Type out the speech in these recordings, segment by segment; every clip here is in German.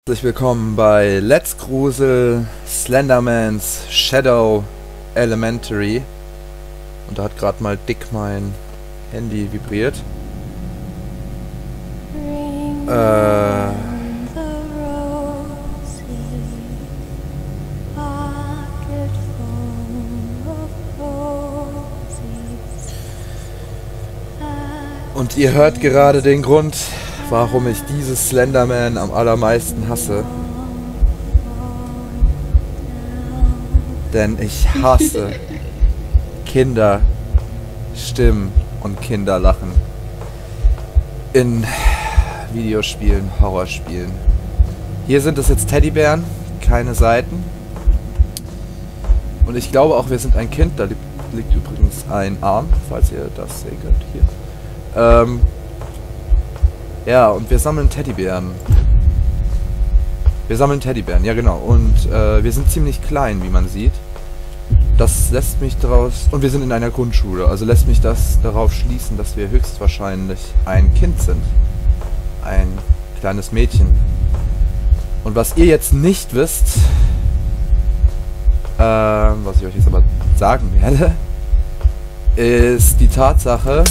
Herzlich willkommen bei Let's Grusel Slendermans Shadow Elementary. Und da hat gerade mal dick mein Handy vibriert. Und ihr hört gerade den Grund, warum ich dieses Slenderman am allermeisten hasse. Denn ich hasse Kinderstimmen und Kinderlachen in Videospielen, Horrorspielen. Hier sind es jetzt Teddybären, keine Seiten. Und ich glaube auch, wir sind ein Kind. Da liegt übrigens ein Arm, falls ihr das sehen könnt. Hier. Ja, und wir sammeln Teddybären. Wir sammeln Teddybären, ja genau. Und wir sind ziemlich klein, wie man sieht. Das lässt mich daraus... Und wir sind in einer Grundschule, also lässt mich das darauf schließen, dass wir höchstwahrscheinlich ein Kind sind. Ein kleines Mädchen. Und was ihr jetzt nicht wisst, was ich euch jetzt aber sagen werde, ist die Tatsache,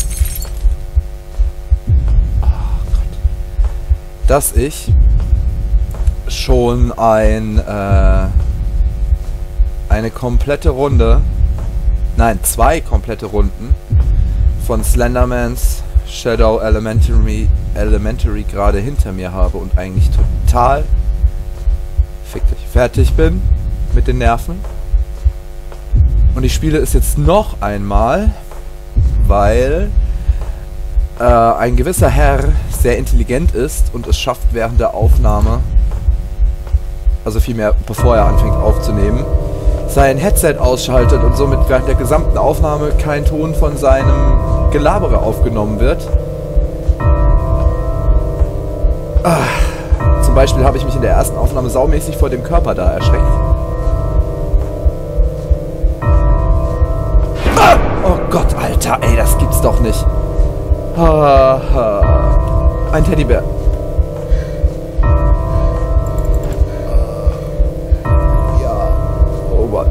dass ich schon eine komplette Runde, nein, 2 komplette Runden von Slendermans Shadow Elementary gerade hinter mir habe und eigentlich total fertig bin mit den Nerven. Und ich spiele es jetzt noch einmal, weil ein gewisser Herr sehr intelligent ist und es schafft während der Aufnahme, also vielmehr bevor er anfängt aufzunehmen, sein Headset ausschaltet und somit während der gesamten Aufnahme kein Ton von seinem Gelabere aufgenommen wird. Zum Beispiel habe ich mich in der ersten Aufnahme saumäßig vor dem Körper da erschreckt. Oh Gott, Alter, ey, das gibt's doch nicht. Ein Teddybär. Ja. Oh Mann.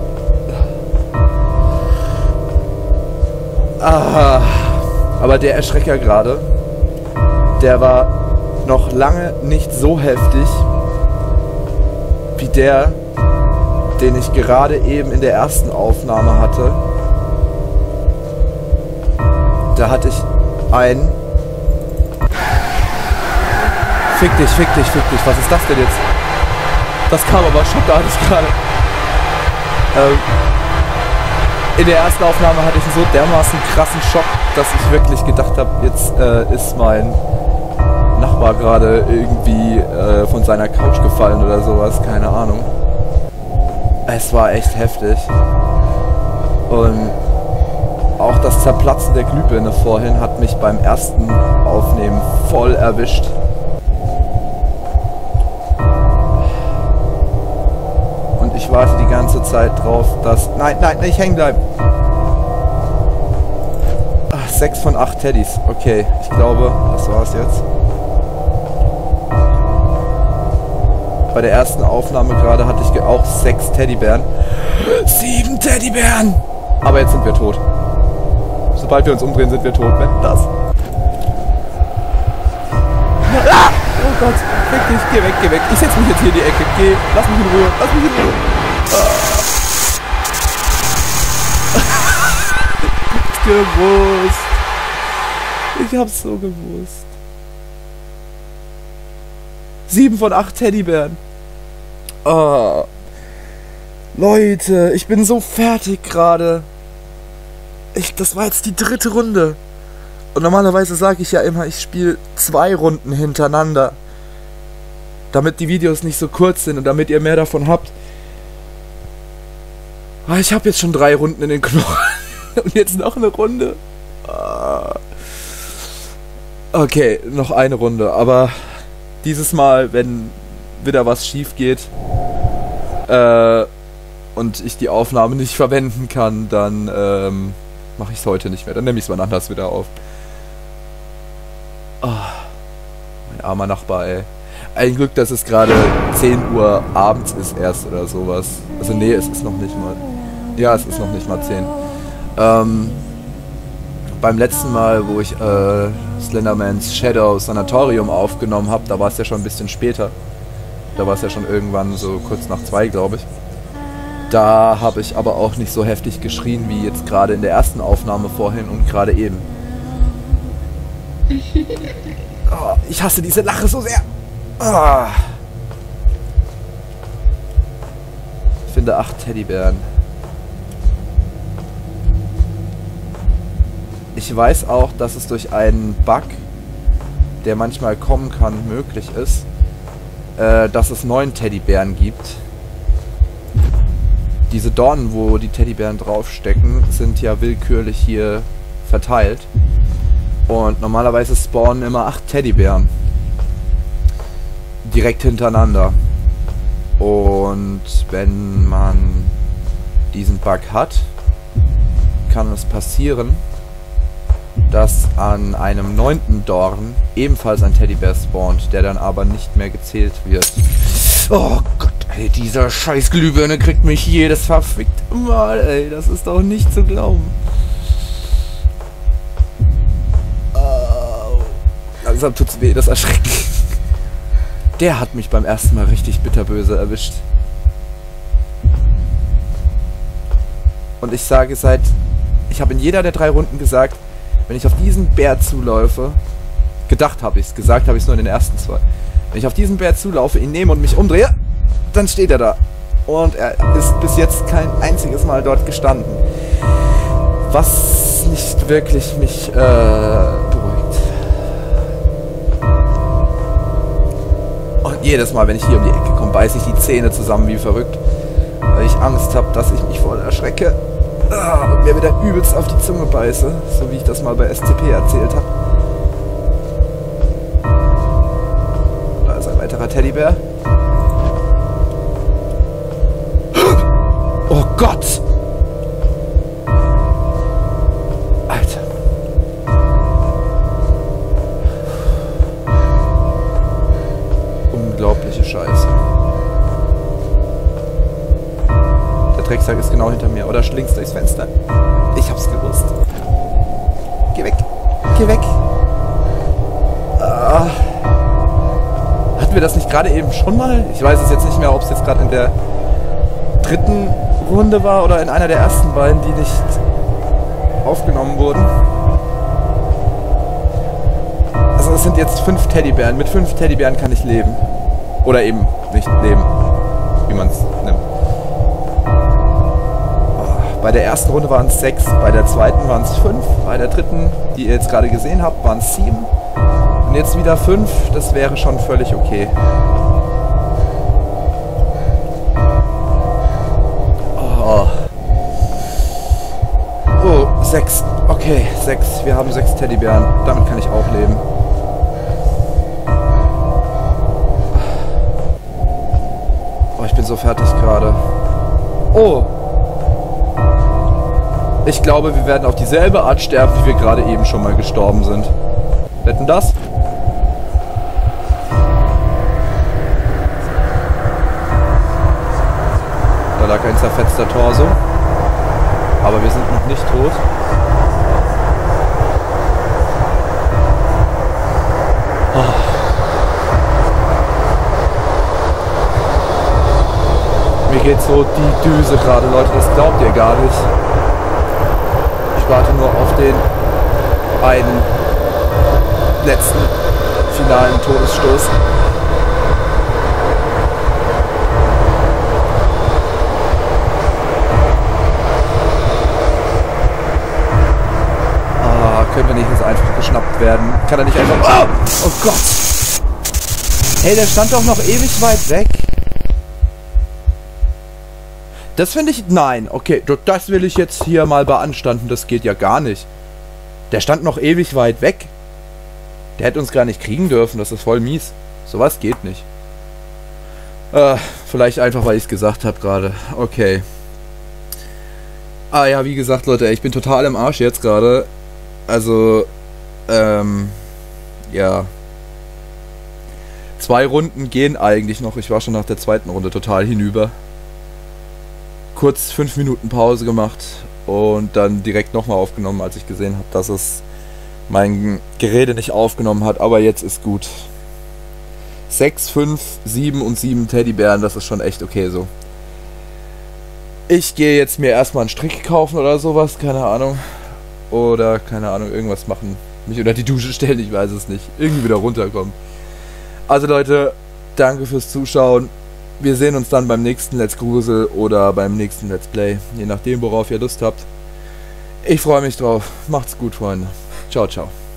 Aber der Erschrecker gerade, der war noch lange nicht so heftig wie der, den ich gerade eben in der ersten Aufnahme hatte. Da hatte ich ein... Fick dich, fick dich, fick dich. Was ist das denn jetzt? Das kam aber schockartig gerade. In der ersten Aufnahme hatte ich einen so dermaßen krassen Schock, dass ich wirklich gedacht habe, jetzt ist mein Nachbar gerade irgendwie von seiner Couch gefallen oder sowas. Keine Ahnung. Es war echt heftig. Und auch das Zerplatzen der Glühbirne vorhin hat mich beim ersten Aufnehmen voll erwischt. Und ich warte die ganze Zeit drauf, dass... Nein, nein, nicht hängen bleiben! 6 von 8 Teddys. Okay, ich glaube, das war's jetzt. Bei der ersten Aufnahme gerade hatte ich auch 6 Teddybären. 7 Teddybären! Aber jetzt sind wir tot. Sobald wir uns umdrehen, sind wir tot. Wenn das... Ah! Oh Gott, fick dich, geh weg, geh weg. Ich setz mich jetzt hier in die Ecke. Geh, lass mich in Ruhe, lass mich in Ruhe. Gewusst. Ich hab's so gewusst. 7 von 8 Teddybären. Oh. Leute, ich bin so fertig gerade. Das war jetzt die 3. Runde. Und normalerweise sage ich ja immer, ich spiele 2 Runden hintereinander. Damit die Videos nicht so kurz sind und damit ihr mehr davon habt. Aber ich habe jetzt schon 3 Runden in den Knochen. Und jetzt noch eine Runde. Okay, noch eine Runde. Aber dieses Mal, wenn wieder was schief geht und ich die Aufnahme nicht verwenden kann, dann mache ich es heute nicht mehr. Dann nehme ich es mal anders wieder auf. Oh, mein armer Nachbar, ey. Ein Glück, dass es gerade 10 Uhr abends ist erst oder sowas. Also nee, es ist noch nicht mal. Ja, es ist noch nicht mal 10. Beim letzten Mal, wo ich Slendermans Shadow Sanatorium aufgenommen habe, da war es ja schon ein bisschen später. Da war es ja schon irgendwann so kurz nach 2, glaube ich. Da habe ich aber auch nicht so heftig geschrien wie jetzt gerade in der ersten Aufnahme vorhin und gerade eben. Oh, ich hasse diese Lache so sehr. Oh. Ich finde 8 Teddybären. Ich weiß auch, dass es durch einen Bug, der manchmal kommen kann, möglich ist, dass es 9 Teddybären gibt. Diese Dornen, wo die Teddybären draufstecken, sind ja willkürlich hier verteilt. Und normalerweise spawnen immer 8 Teddybären. Direkt hintereinander. Und wenn man diesen Bug hat, kann es passieren, dass an einem 9. Dorn ebenfalls ein Teddybär spawnt, der dann aber nicht mehr gezählt wird. Oh Gott, ey, dieser scheiß Glühbirne kriegt mich jedes verfickte Mal, ey, das ist doch nicht zu glauben. Oh. Langsam tut's weh, das Erschrecken. Der hat mich beim ersten Mal richtig bitterböse erwischt. Und ich sage ich habe in jeder der 3 Runden gesagt, wenn ich auf diesen Bär zuläufe, gesagt habe ich es nur in den ersten 2. Wenn ich auf diesen Bär zulaufe, ihn nehme und mich umdrehe, dann steht er da. Und er ist bis jetzt kein einziges Mal dort gestanden. Was nicht wirklich mich beruhigt. Und jedes Mal, wenn ich hier um die Ecke komme, beiße ich die Zähne zusammen wie verrückt. Weil ich Angst habe, dass ich mich voll erschrecke. Und mir wieder übelst auf die Zunge beiße. So wie ich das mal bei SCP erzählt habe. Da ist ein weiterer Teddybär. Oh Gott! Alter. Unglaubliche Scheiße. Der Drecksack ist genau hinter mir. Oder schlingt durchs Fenster. Ich hab's gewusst. Geh weg. Geh weg. Hatten wir das nicht gerade eben schon mal? Ich weiß es jetzt nicht mehr, ob es jetzt gerade in der 3. Runde war oder in einer der ersten beiden, die nicht aufgenommen wurden. Also es sind jetzt 5 Teddybären. Mit 5 Teddybären kann ich leben. Oder eben nicht leben, wie man es nimmt. Bei der ersten Runde waren es 6, bei der zweiten waren es 5, bei der dritten, die ihr jetzt gerade gesehen habt, waren es 7. Und jetzt wieder 5, das wäre schon völlig okay. Oh, 6. Okay, 6. Wir haben 6 Teddybären. Damit kann ich auch leben. Oh, ich bin so fertig gerade. Oh. Ich glaube, wir werden auf dieselbe Art sterben, wie wir gerade eben schon mal gestorben sind. Wetten das? Da lag ein zerfetzter Torso. Aber wir sind noch nicht tot. Oh. Mir geht so die Düse gerade, Leute, das glaubt ihr gar nicht. Ich warte nur auf den einen letzten finalen Todesstoß. Können wir nicht jetzt einfach geschnappt werden? Kann er nicht einfach... Oh, oh Gott! Hey, der stand doch noch ewig weit weg. Das finde ich... Nein, okay, das will ich jetzt hier mal beanstanden. Das geht ja gar nicht. Der stand noch ewig weit weg. Der hätte uns gar nicht kriegen dürfen. Das ist voll mies. Sowas geht nicht. Vielleicht einfach, weil ich es gesagt habe gerade. Okay. Ah ja, wie gesagt, Leute, ich bin total im Arsch jetzt gerade. Also, ja. 2 Runden gehen eigentlich noch. Ich war schon nach der zweiten Runde total hinüber. Kurz 5 Minuten Pause gemacht und dann direkt nochmal aufgenommen, als ich gesehen habe, dass es mein Gerede nicht aufgenommen hat. Aber jetzt ist gut. 6, 5, 7 und 7 Teddybären, das ist schon echt okay so. Ich gehe jetzt mir erstmal einen Strick kaufen oder sowas, keine Ahnung. Oder, keine Ahnung, irgendwas machen. Mich unter die Dusche stellen, ich weiß es nicht. Irgendwie wieder runterkommen. Also Leute, danke fürs Zuschauen. Wir sehen uns dann beim nächsten Let's Grusel oder beim nächsten Let's Play. Je nachdem, worauf ihr Lust habt. Ich freue mich drauf. Macht's gut, Freunde. Ciao, ciao.